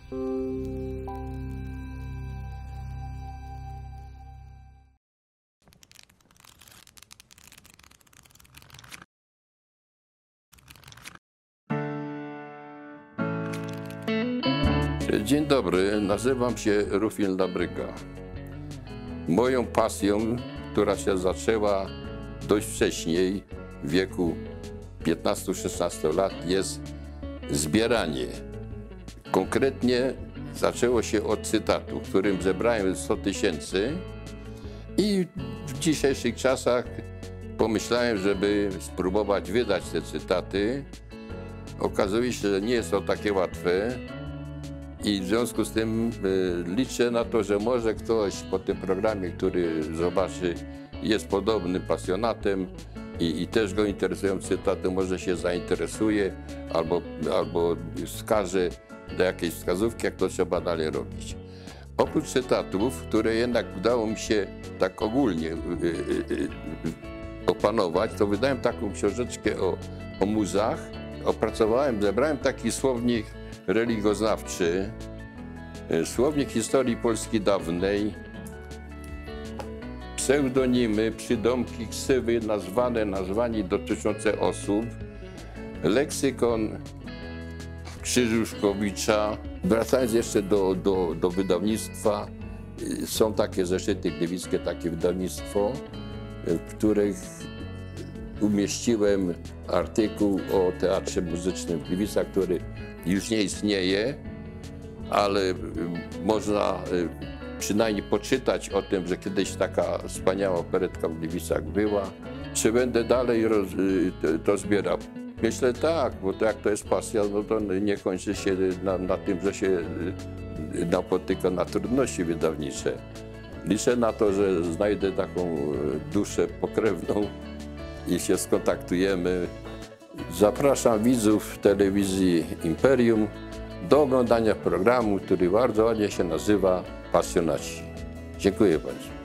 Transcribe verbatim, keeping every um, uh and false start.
Dzień dobry, nazywam się Rufin Labryga. Moją pasją, która się zaczęła dość wcześniej, w wieku piętnastu szesnastu lat, jest zbieranie. Konkretnie zaczęło się od cytatu, w którym zebrałem sto tysięcy i w dzisiejszych czasach pomyślałem, żeby spróbować wydać te cytaty. Okazuje się, że nie jest to takie łatwe. I w związku z tym y, liczę na to, że może ktoś po tym programie, który zobaczy, jest podobnym pasjonatem i, i też go interesują cytaty, może się zainteresuje albo, albo wskaże do jakiejś wskazówki, jak to trzeba dalej robić. Oprócz cytatów, które jednak udało mi się tak ogólnie y, y, y, opanować, to wydałem taką książeczkę o, o muzach. Opracowałem, zebrałem taki słownik religioznawczy, słownik historii Polski dawnej, pseudonimy, przydomki, ksywy, nazwane, nazwani dotyczące osób, leksykon Krzyżuszkowicza. Wracając jeszcze do, do, do wydawnictwa, są takie zeszyty gliwickie, takie wydawnictwo, w których umieściłem artykuł o Teatrze Muzycznym w Gliwicach, który już nie istnieje, ale można przynajmniej poczytać o tym, że kiedyś taka wspaniała operetka w Gliwicach była. Czy będę dalej roz, to zbierał? Myślę tak, bo to jak to jest pasja, no to nie kończy się na, na tym, że się napotyka na trudności wydawnicze. Liczę na to, że znajdę taką duszę pokrewną i się skontaktujemy. Zapraszam widzów telewizji Imperium do oglądania programu, który bardzo ładnie się nazywa Pasjonaci. Dziękuję bardzo.